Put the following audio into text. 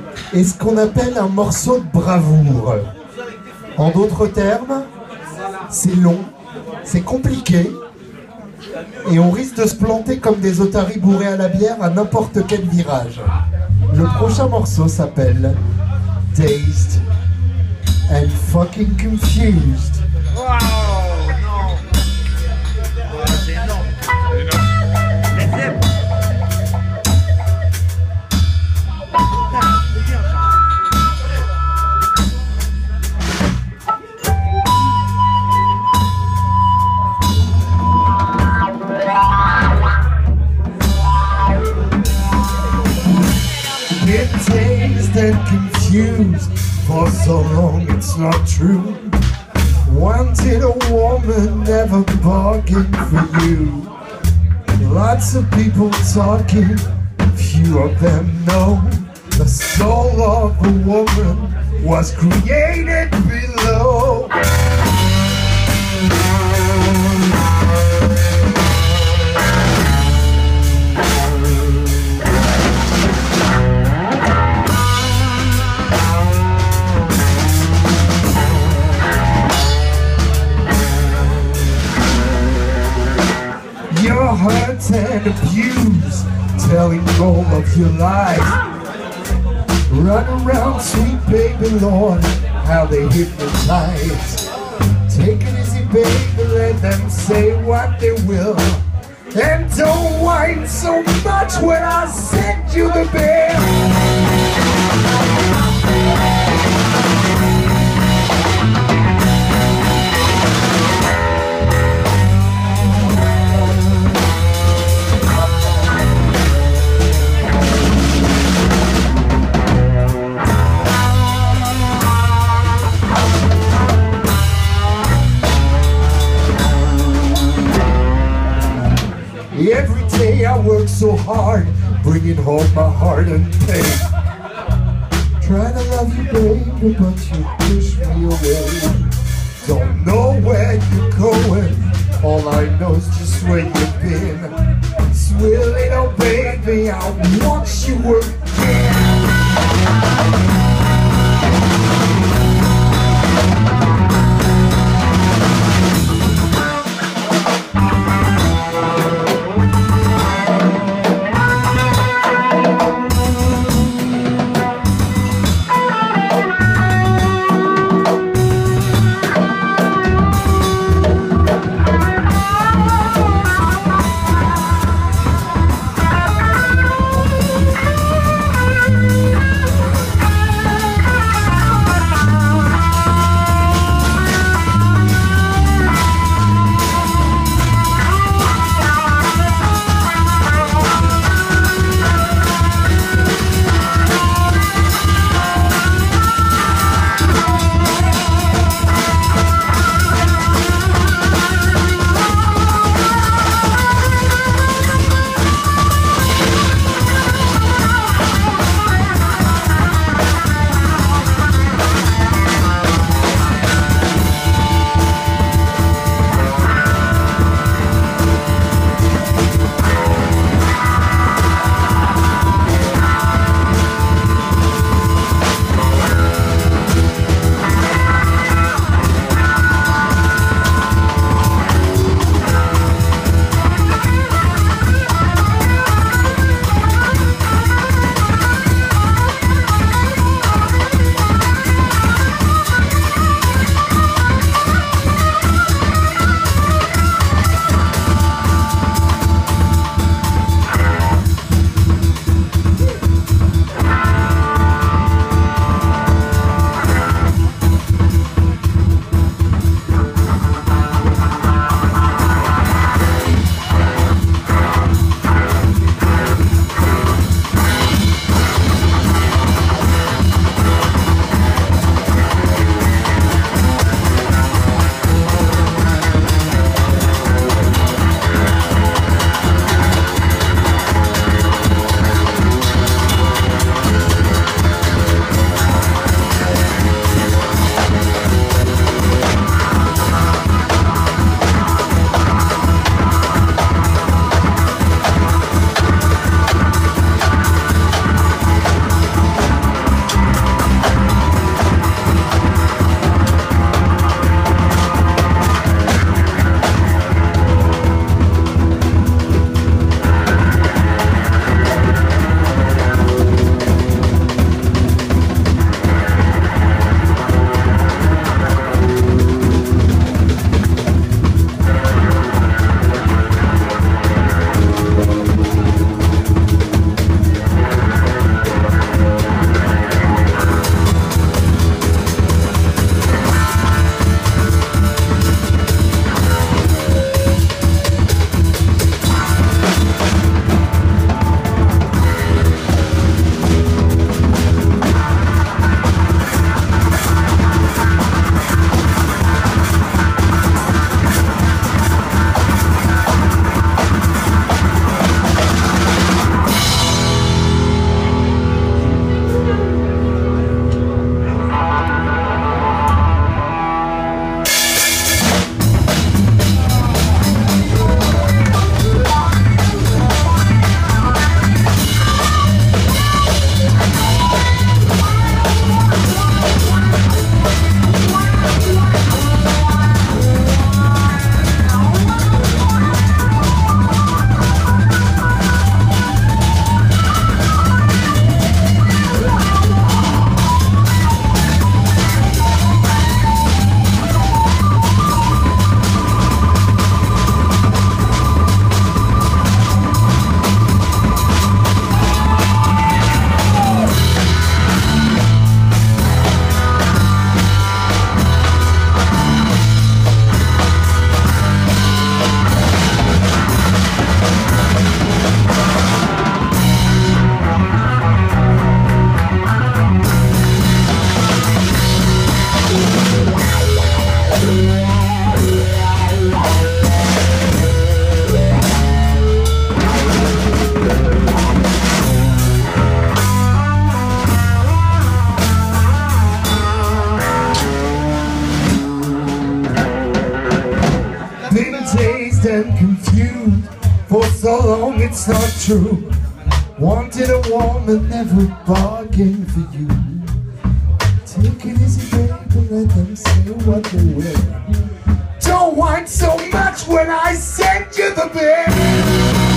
est ce qu'on appelle un morceau de bravoure. En d'autres termes, c'est long, c'est compliqué, et on risque de se planter comme des otaries bourrés à la bière à n'importe quel virage. Le prochain morceau s'appelle Dazed and Fucking Confused. Wow, non. Oh, c'est énorme. Les zèbres. Been dazed and confused for so long, it's not true. Wanted a woman, never bargained for you. Lots of people talking, few of them know the soul of a woman was created below. You're hurt and abused, telling all of your lies. Run around, sweet baby Lord, how they hypnotize. Take it easy, baby, let them say what they will. And don't whine so much when I send you the bill. Every day I work so hard, bringing home my heart and pain. Trying to love you, baby, but you push me away. Don't know where you're going, all I know is just where you've been. Sweet little baby, I want you again. so long it's not true. Wanted a woman, never bargained for you. Take it easy, baby, let them say what they will. Don't whine so much when I send you the bill.